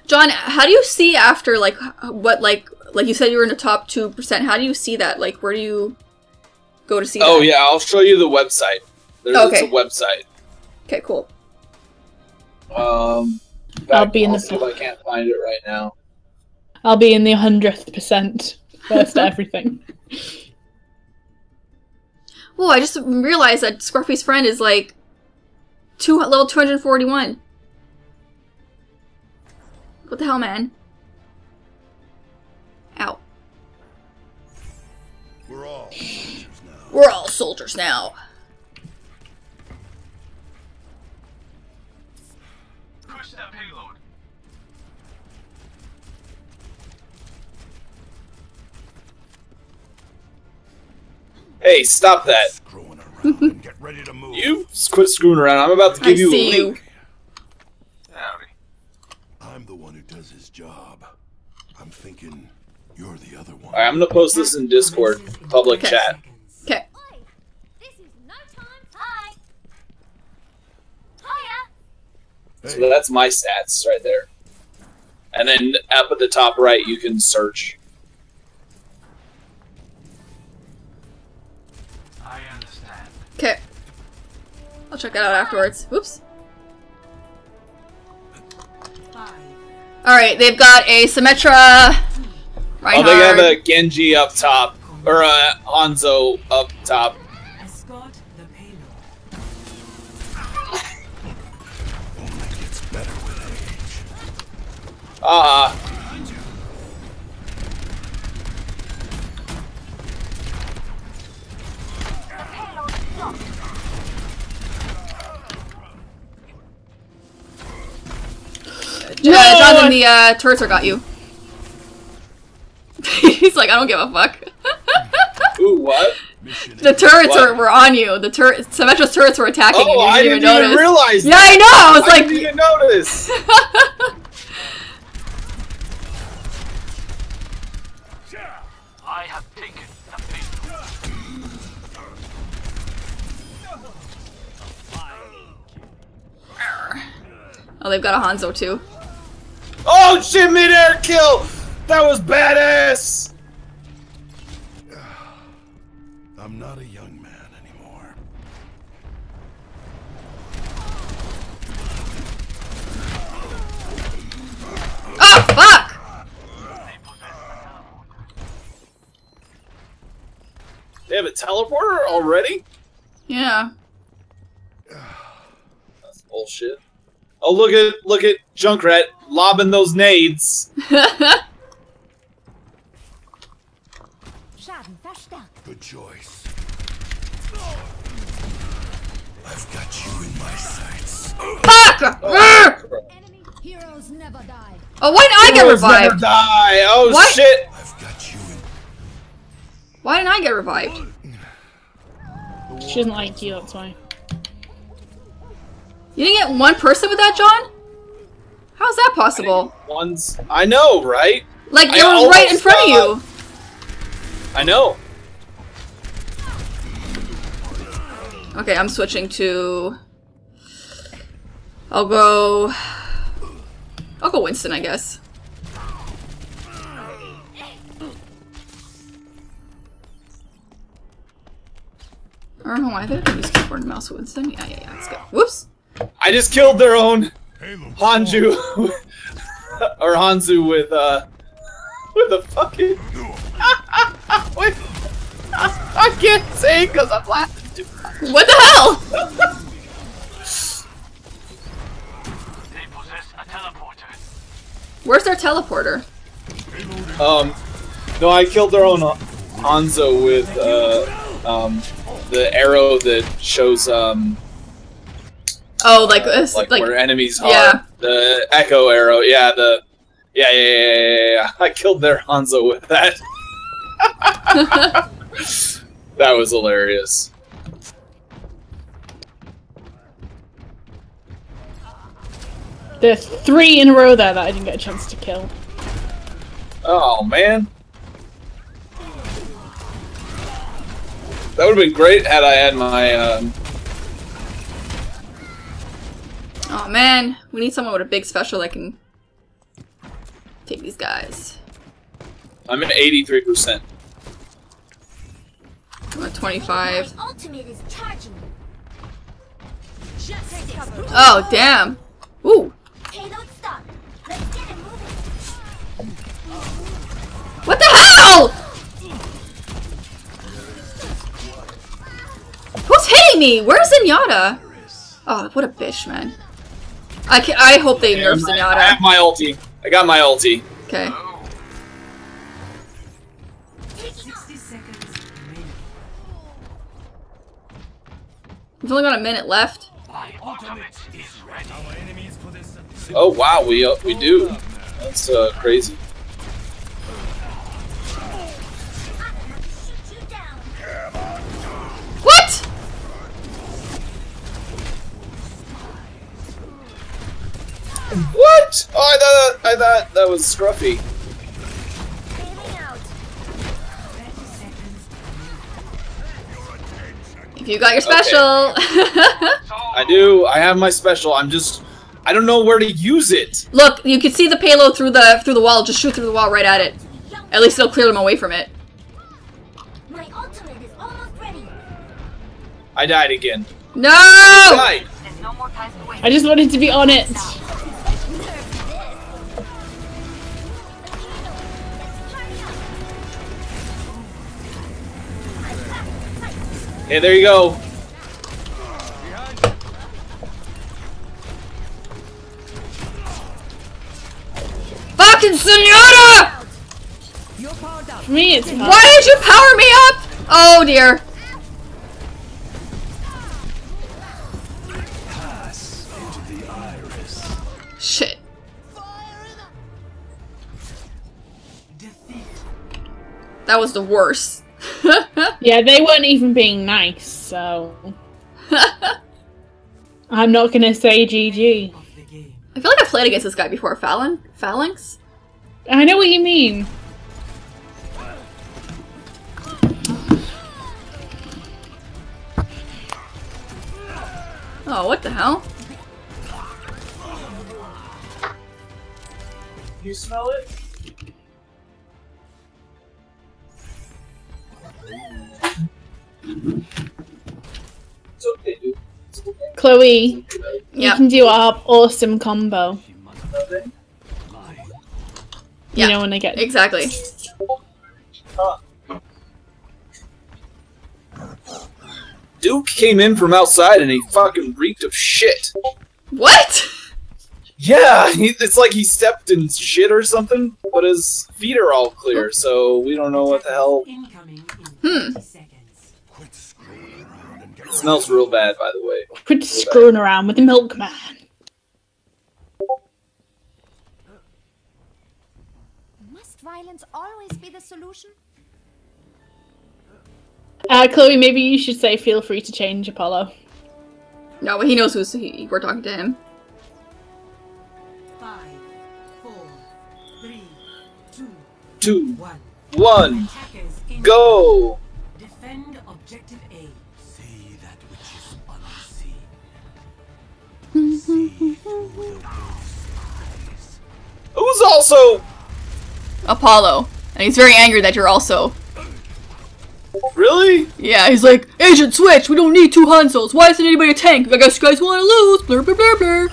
John, how do you see after, like, what, like you said you were in the top 2%, how do you see that? Like, where do you go to see that? Oh, yeah, I'll show you the website. It's a website. Okay, cool. I'll be in the... see if I can't find it right now. I'll be in the 100% first everything. Whoa, I just realized that Scruffy's friend is, like, level 241. What the hell, man? Ow. We're all soldiers now. We're all soldiers now. Push that payload. Hey, stop that. Screwing around and get ready to move. You quit screwing around. I'm about to give you a see link. Howdy. I'm the one who does his job. I'm thinking you're the other one. Alright, I'm gonna post this in Discord, public chat. Okay. This is no time. Hi. Hiya. So that's my stats right there. And then up at the top right, you can search. I understand. Okay. I'll check it out afterwards. Oops. Alright, they've got a Symmetra. Oh, they have a Genji up top. Or a Hanzo up top. Escort the payload. Only gets better with age. Jonathan, the turrets got you. He's like, I don't give a fuck. Ooh, what? The turrets were on you. The Symmetra's turrets were attacking you. Oh, You didn't I didn't even realize Yeah, I know! I was like... I didn't even notice! I have taken the payload. Oh, they've got a Hanzo too. Oh shit, mid-air kill! That was badass! I'm not a young man anymore. Oh, fuck! They have a teleporter already? Yeah. That's bullshit. Oh, look at Junkrat lobbing those nades. Good choice. I've got you in my sights. Fuck! Enemy heroes never die. Oh, why didn't I get Heroes never revived? die. Oh What? shit! I've got you in. Why didn't I get revived? She doesn't like you, that's why. You didn't get one person with that, John? How's that possible? I know, right? Like, I it was right in almost front of you. I know. Okay, I'm switching to... I'll go Winston, I guess. Or no, I think I can use keyboard and mouse with Winston. Yeah, let's go. Whoops! I just killed their own Hanju or Hanzu with a fucking with, I can't say because I'm laughing too much. What the hell? They possess a teleporter. Where's their teleporter? No, I killed their own Hanzo with the arrow that shows Oh, like this, like like where enemies are. yeah. The echo arrow. Yeah, yeah. I killed their Hanzo with that. That was hilarious. There's 3 in a row there that I didn't get a chance to kill. Oh man. That would have been great had I had my Oh man, we need someone with a big special that can Take these guys. I'm at 83%. I'm at 25. My ultimate is charging. Just Oh, damn. Ooh. payload stop. Let's get it moving. What the hell? Who's hitting me? Where's Zenyatta? Oh, what a bitch, man. I hope they nerf I Zenyatta. have my ulti. I got my ulti. Okay. 60 seconds remaining. We've only got a minute left. Oh wow, we do. That's crazy. Shoot you down. What? What? Oh, I thought that was Scruffy. Bailing out. 30 seconds. If you got your special. I do. I have my special. I don't know where to use it. Look, you can see the payload through the wall. Just shoot through the wall right at it. At least it'll clear them away from it. My ultimate is almost ready. I died again. No! Died. I just wanted to be on it. Hey, there you go. Fucking Zenyatta! For me, it's Why did you power me up? Oh dear. Shit. That was the worst. Yeah, they weren't even being nice, so I'm not gonna say GG. Of the game. I feel like I've played against this guy before. Phalanx? I know what you mean. Oh, what the hell? You smell it? It's okay, dude. It's okay. Chloe, you Yeah. can do our awesome combo. You Yeah. know when I get Exactly. Duke came in from outside and he fucking reeked of shit. What? Yeah, it's like he stepped in shit or something, but his feet are all clear, so we don't know what the hell. Incoming in 30 seconds. It smells real bad, by the way. quit screwing around with the milkman. Must violence always be the solution? Chloe, maybe you should say feel free to change Apollo. No, but he knows we're talking to him. 5, 4, 3, 2, 2, 1. 1, Attackers in. go! Defend objective A. See that which is unseen. See through the wolf's eyes. Who's also... Apollo. And he's very angry that you're also... Really? Yeah, he's like, Agent Switch, we don't need 2 Hanzos. Why isn't anybody a tank? I guess you guys want to lose. Blur, blur, blur, blur.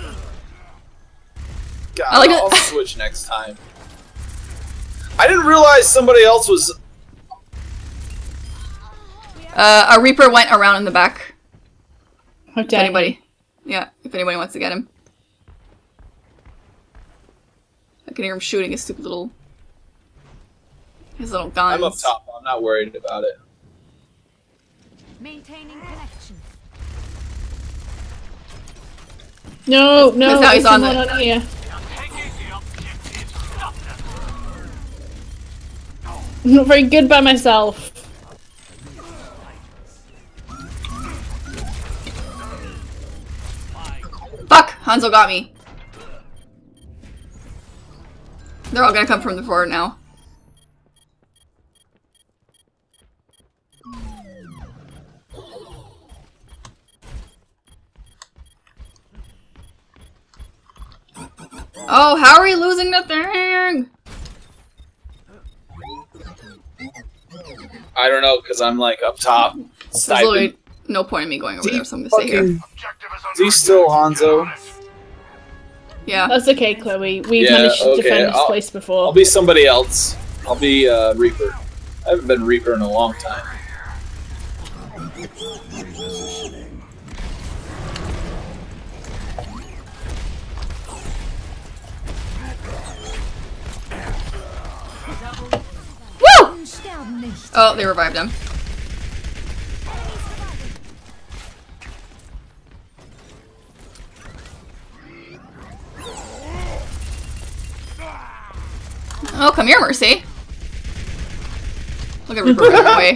God, I like it. I'll switch next time. I didn't realize somebody else was... A Reaper went around in the back. How If dare you. anybody. Yeah, if anybody wants to get him. I can hear him shooting his stupid little... His little guns. I'm up top, I'm not worried about it. Maintaining connection. No, no, Because now he's there's on someone the- on here. I'm not very good by myself. Fuck! Hanzo got me. They're all gonna come from the forward now. Oh, how are we losing the thing? I don't know, because I'm like up top. There's literally no point in me going over there, so I'm gonna stay here. Is he still Hanzo? Yeah. That's okay, Chloe. We've Yeah, managed to okay, defend this I'll- place before. I'll be somebody else. I'll be Reaper. I haven't been Reaper in a long time. Woo! Sterben nicht. Oh, they revived him. Oh, come here, Mercy. Look at Reaper running away.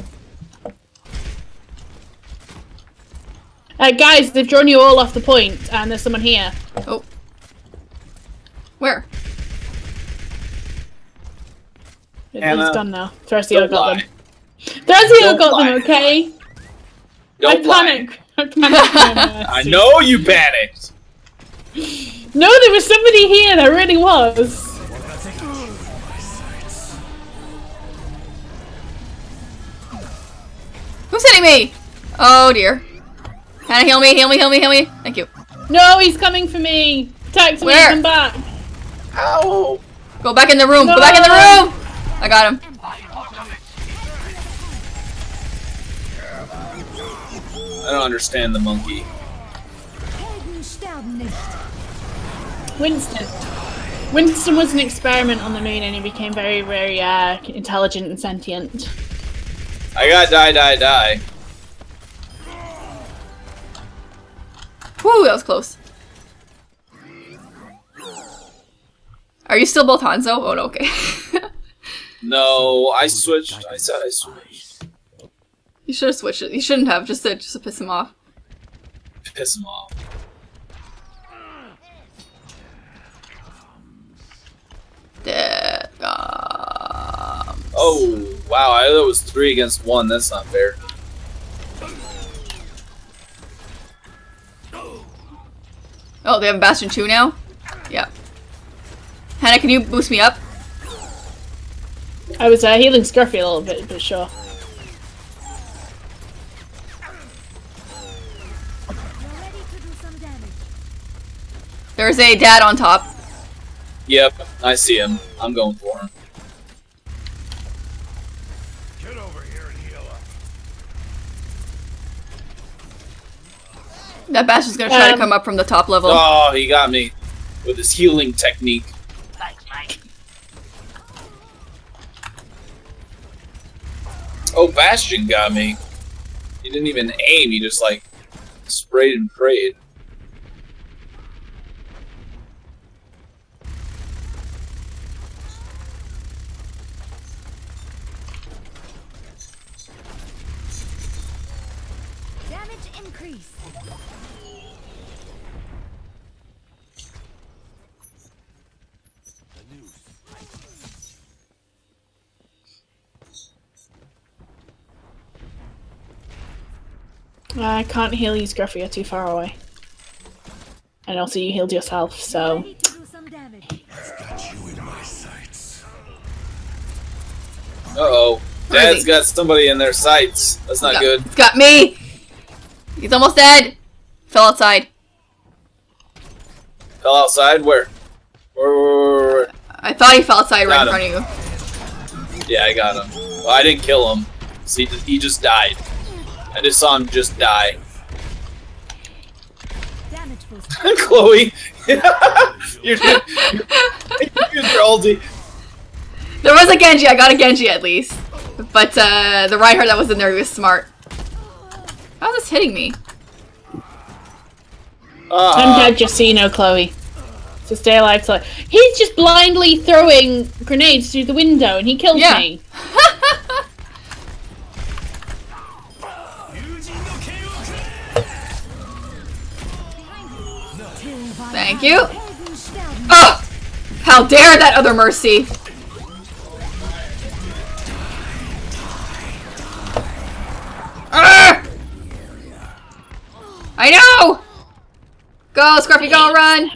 Guys, they've drawn you all off the point, and there's someone here. Oh. Where? Hannah, He's gone now. Thrasio Don't got lie. them. Thrasio Don't got lie. them, okay? Don't I lie. panic. I panic. I know you panicked. No, there was somebody here. There really was. Who's hitting me? Oh dear. Hannah, heal me, heal me, heal me, heal me. Thank you. No, he's coming for me. Attack me. Where? Come back. Ow! Go back in the room. No. Go back in the room. I got him. I don't understand the monkey. Helden sterben nicht. Winston. Winston was an experiment on the moon, and he became very, very intelligent and sentient. I got die. Whew, that was close. Are you still both Hanzo? Oh, no, okay. No, I switched. I said I switched. You should have switched it. You shouldn't have, just to piss him off. Piss him off. Dead. Oh, wow, I thought it was 3 against 1. That's not fair. Oh, they have Bastion 2 now? Yeah. Hannah, can you boost me up? I was healing Scruffy a little bit, but sure. You're ready to do some damage. There's a dad on top. Yep, I see him. I'm going for him. Get over here and heal up. That Bastion's gonna try to come up from the top level. Oh, he got me with his healing technique. Oh, Bastion got me. He didn't even aim, he just like sprayed and prayed. Damage increase. I can't heal you, Scruffy. You're too far away. And also, you healed yourself, so. Ready to do some damage. Got you in my sights. Uh-oh. Where is Dad's he? got somebody in their sights. That's not good. It's got me! He's almost dead! Fell outside. Fell outside? Where? Where? I thought he fell outside right in Got front of you. Yeah, I got him. Well, I didn't kill him. See, he just died. I just saw him just die. Damage boost. Chloe! you used your ulti. There was a Genji, I got a Genji at least. But the Reinhardt that was in there, he was smart. How's this hitting me? I'm dead, just so you know, Chloe. So stay alive till he's just blindly throwing grenades through the window and he kills Yeah. me. Thank you. Helden sterben. Oh! How dare that other Mercy! Arrgh! I know! Go, Scruffy, go, run!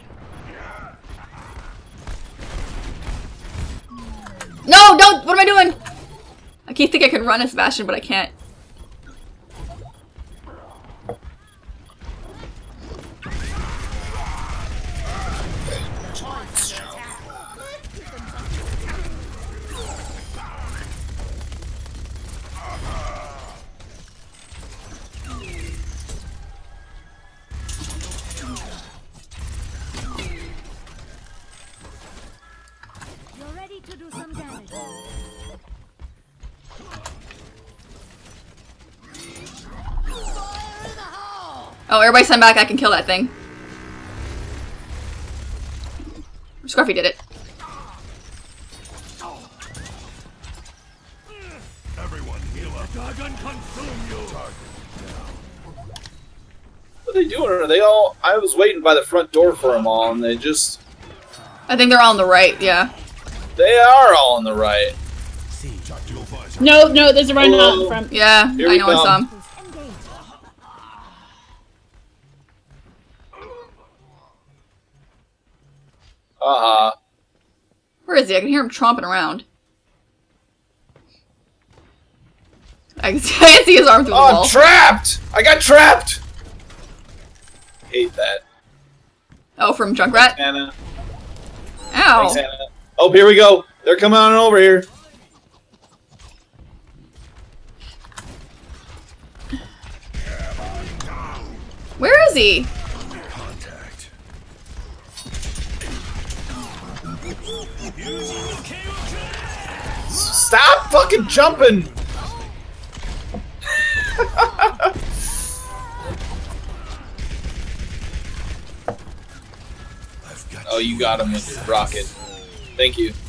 No, don't! What am I doing? I keep thinking I can run as Sebastian, but I can't. You're ready to do some damage. Oh, everybody stand back. I can kill that thing. Scruffy did it. Everyone heal up. Dragon consume you. What are they doing? Are they all? I was waiting by the front door for them all, and they just. I think they're all on the right, yeah. They are all on the right. No, there's a run out in front. Yeah, Here I we know I saw come. him. Engage. Where is he? I can hear him tromping around. I can see his arm through the Oh, wall. I'm trapped! I got trapped! Hate that. Oh, from Junkrat? Anna. Ow! Thanks, Anna. Oh, here we go. They're coming on over here. Where is he? Contact. Stop fucking jumping! Oh, you got him with your rocket. Thank you.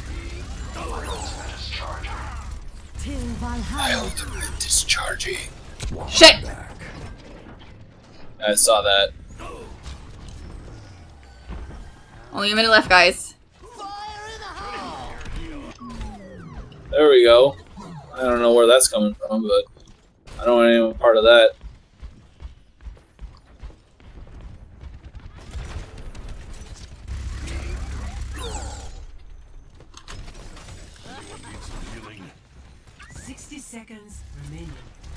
Till My Valhalla. ultimate discharging. Shit! I saw that. Only a minute left, guys. There we go. I don't know where that's coming from, but I don't want any part of that. Healing. 60 seconds remaining.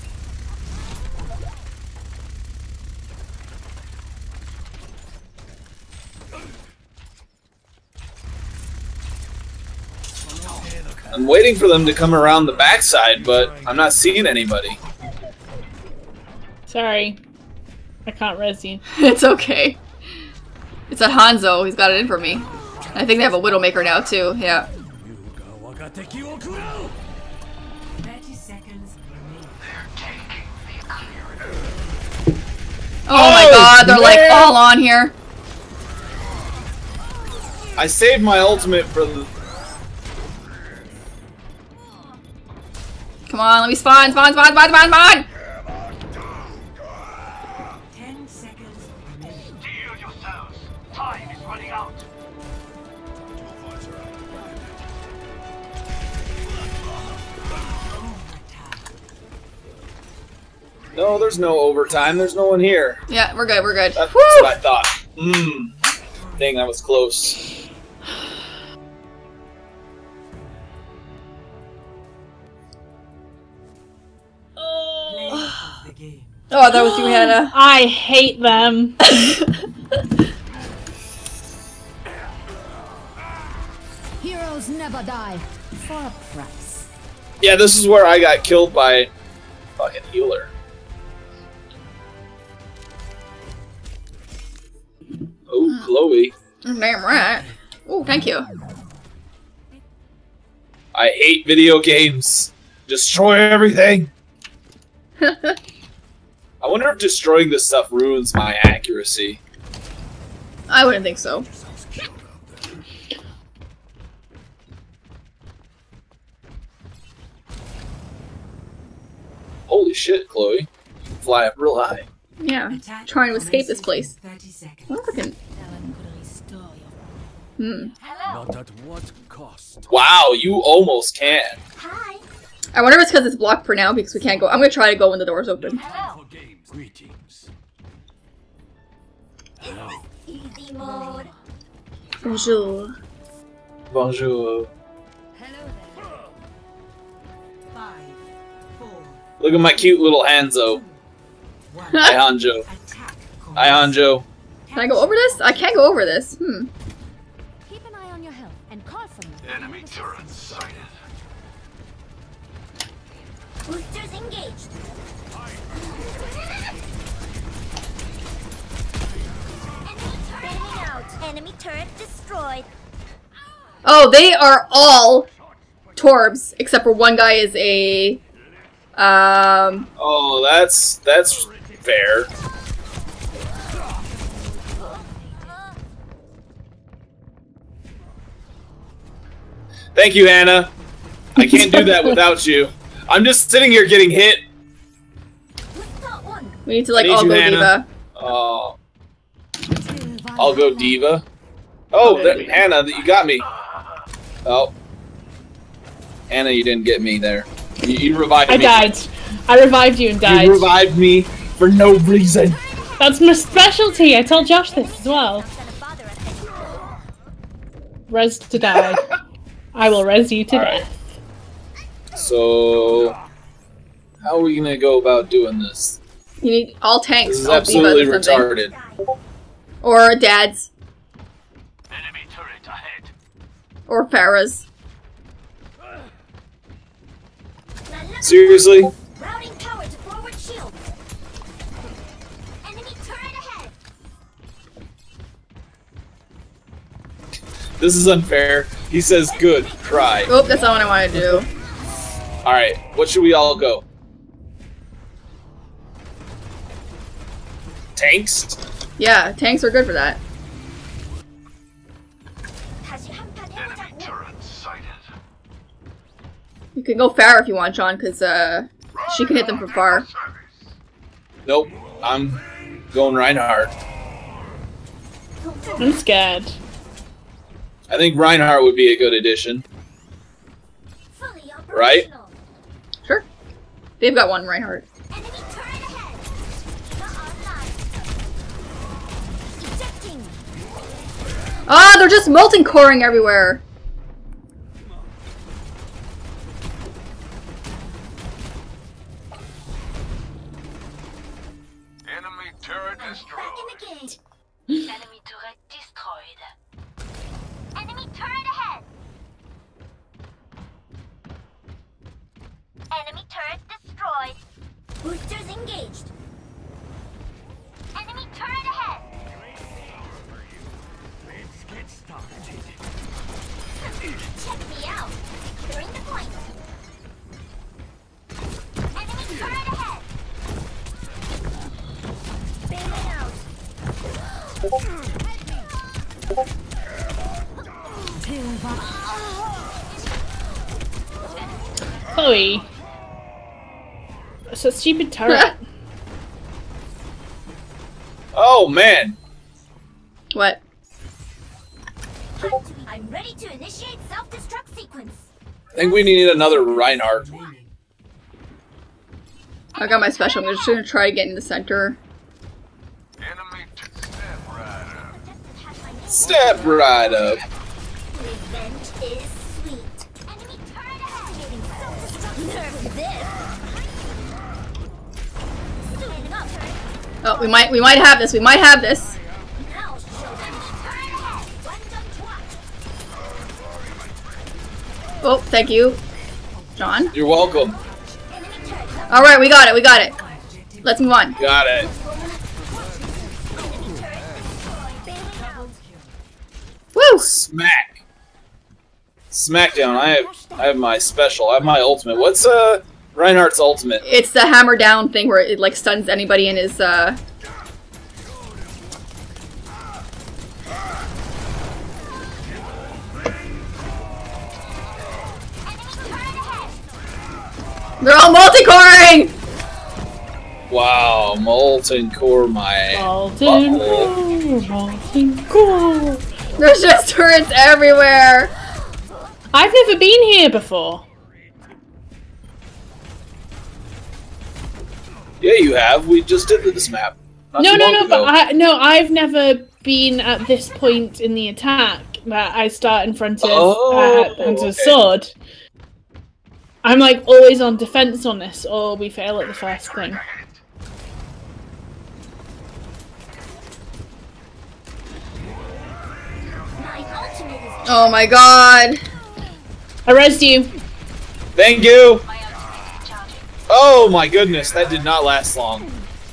I'm waiting for them to come around the backside, but I'm not seeing anybody. Sorry. I can't res you. It's okay. It's a Hanzo. He's got it in for me. I think they have a Widowmaker now, too. Yeah. 30 seconds remaining. Oh my god, they're like all on here. I saved my ultimate for the... Come on, let me spawn, spawn! 10 seconds remaining. Heal yourselves. Time is running out. No, there's no overtime. There's no one here. Yeah, we're good, we're good. That's Woo! what I thought. Dang, that was close. Play of the game. Oh, that was you, Hannah. I hate them. Heroes never die. For a price. Yeah, this is where I got killed by fucking healer. Oh, Chloe. Damn right. Oh, thank you. I hate video games. Destroy everything. I wonder if destroying this stuff ruins my accuracy. I wouldn't think so. Holy shit, Chloe. You can fly up real high. Yeah, Attack trying to escape this commences place. in 30 seconds. What fucking... Not at what cost? Wow, you almost can. Hi. I wonder if it's because it's blocked for now because we can't go. I'm gonna try to go when the door's open. For games. Greetings. Easy mode. Bonjour. Bonjour. Hello there. 5, Look at my cute little Hanzo. Hi, Hanjo. Attack. Hi, Hanjo. Can I go over this? I can't go over this. Keep an eye on your health and call for me. Enemy turret sighted. Boosters engaged. Enemy out. Enemy turret destroyed. Oh, they are all Torbs, except for one guy is a Oh, that's fair. Thank you, Hannah. I can't do that without you. I'm just sitting here getting hit. we need to like I need all you, go Hannah. Diva. Oh, I'll go Diva. Oh, Hannah, you got me. Oh, Hannah, you didn't get me there. You revived me. I died. I revived you and died. You revived me for no reason. That's my specialty. I told Josh this as well. Res to die. I will res you to Alright. death. So, how are we gonna go about doing this? You need all tanks, This is all absolutely Divas or something. retarded. Or dads. Enemy turret ahead. Or Farah's. Seriously? Routing power to forward shield. Enemy turret ahead. This is unfair. He says good, cry. Oh, that's not what I want to do. Alright, what should we all go? Tanks? Yeah, tanks are good for that. Enemy turret sighted. You can go Farah if you want, John, because she can hit them from far. Nope, I'm going Reinhardt. I'm scared. I think Reinhardt would be a good addition. Fully Right? operational. Sure. They've got one Reinhardt. Enemy turret ahead. Online. Ejecting. Ah, they're just molten coring everywhere. Enemy turret destroyed. Back in the game. Enemy turret destroyed. Enemy turret ahead. Enemy turret destroyed. Boosters engaged. Enemy turret ahead. Let's get started. Check me out. Securing the point. Enemy turret ahead. Bailing out. Chloe. It's a stupid turret. Oh man! What? I'm ready to initiate self-destruct sequence. I think we need another Reinhardt. I got my special. I'm just gonna try to get in the center. Enemy step right up. Step right up. Revenge is sweet. Enemy turret activating self-destruct. Nerf this. Suiting up. Oh, we might have this. We might have this. Now show them turret ahead. One done twice. Oh, thank you, John. You're welcome. Enemy turret. All right, we got it. We got it. Let's move on. Got it. Enemy turret destroyed. Bailing out. Woo! Smack. Smackdown. I have my special. I have my ultimate. What's Reinhardt's ultimate? It's the hammer down thing where it like stuns anybody in his They're all multi-coring! Wow, molten core my Molten butthole. core, molten core. There's just turrets everywhere! I've never been here before. Yeah, you have. We just did this map. Not No, too no, long no, ago. but I've never been at this point in the attack that I start in front of Oh, Hunter's okay. sword. I'm like always on defense on this, or we fail at the first thing. Oh my god. I rezzed you. Thank you! Oh my goodness, that did not last long.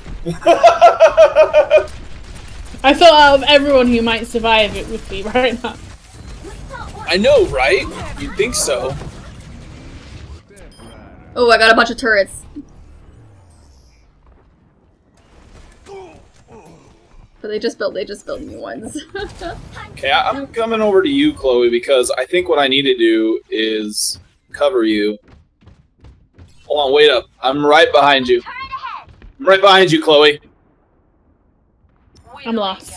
I thought out of everyone who might survive, it would be right now. I know, right? You'd think so. Oh, I got a bunch of turrets. But they just built new ones. Okay, I'm coming over to you, Chloe, because I think what I need to do is cover you. Hold on, wait up. I'm right behind you. I'm right behind you, Chloe. I'm lost.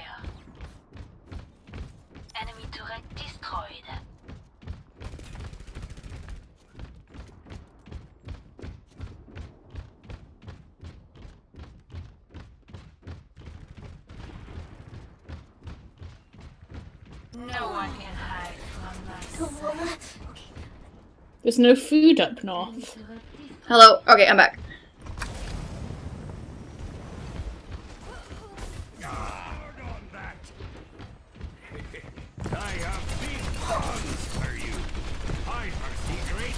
Enemy turret destroyed. No one can hide from my sight. There's no food up north. Hello. Okay, I'm back. I have big plans for you. I foresee great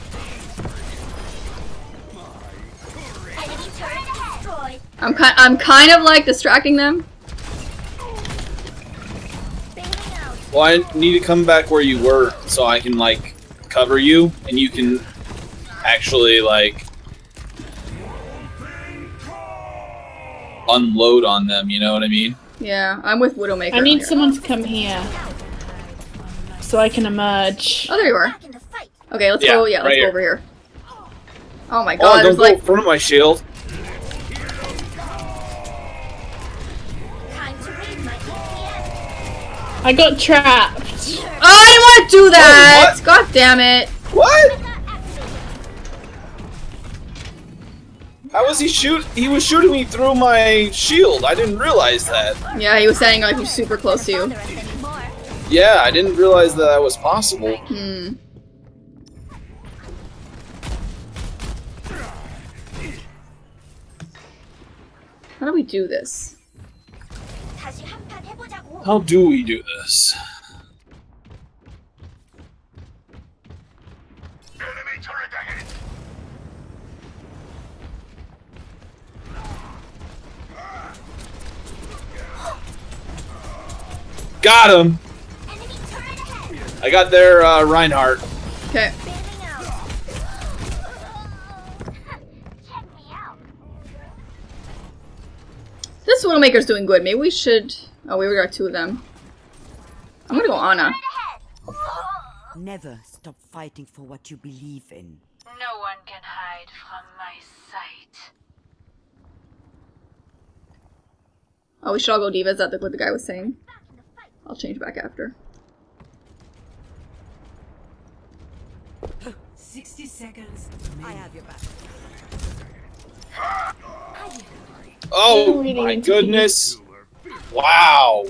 things for you. I'm kind of like distracting them. Well, I need to come back where you were so I can, like, cover you, and you can actually, like, unload on them, you know what I mean? Yeah, I'm with Widowmaker. I need here. someone to come here so I can emerge. Oh, there you are. Okay, let's Yeah, go. Yeah, right let's here. go over here. Oh my Oh, god, don't there's go like in front of my shield. I got trapped. Oh, I didn't want to do that! What? God damn it. What? How was he shoot? He was shooting me through my shield. I didn't realize that. Yeah, he was saying like he's super close to you. Yeah, I didn't realize that was possible. Hmm. How do we do this? How do we do this? Enemy turret ahead. Got him. I got their Reinhardt. Okay. This Widowmaker's doing good. Maybe we should... Oh, we got two of them. I'm gonna go Ana. Never stop fighting for what you believe in. No one can hide from my sight. Oh, we should all go D.Va. Is that what the guy was saying? I'll change back after. 60 seconds. I have your back. Oh my goodness! Wow!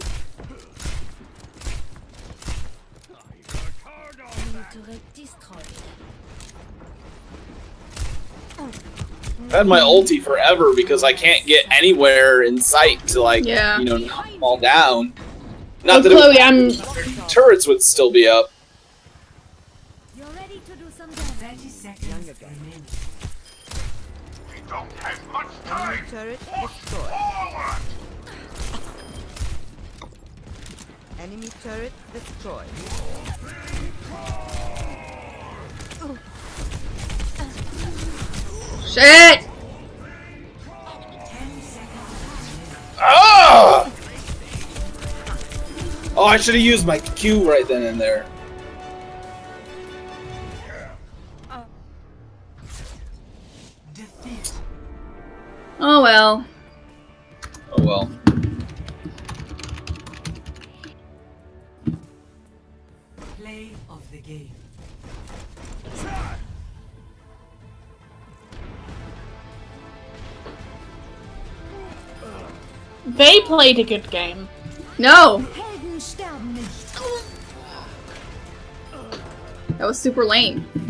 I had my ulti forever because I can't get anywhere in sight to, like, Yeah. you know, knock them all down. Oh, Not that Chloe, I'm... turrets would still be up. You're ready to do some 30 seconds remaining. We don't have much time. Turret destroyed. Forward. Enemy turret destroyed. Shit! Ah! Oh, I should have used my Q right then and there. Defeat. Oh well. Oh well. Play of the game. They played a good game. No! Helden sterben nicht. That was super lame.